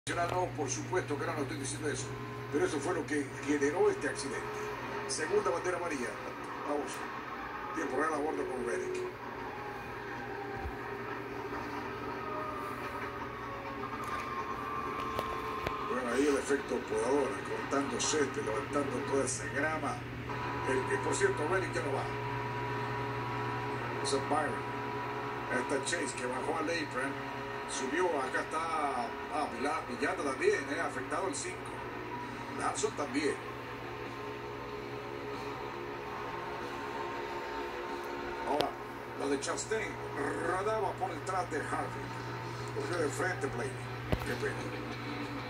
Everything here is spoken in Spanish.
No, por supuesto que no estoy diciendo eso, pero eso fue lo que generó este accidente. Segunda bandera amarilla. Vamos. Tiempo real a bordo con Reddick. Bueno, ahí el efecto podador, cortando césped, levantando toda esa grama. Por cierto, Reddick ya no va. Ese es Byron. Está Chase que bajó al apron. Subió, acá está Villata también, afectado el 5. Larson también. Ahora, la de Chastain rodaba por detrás de Harvick. Cogió de frente Blaney. Qué pena.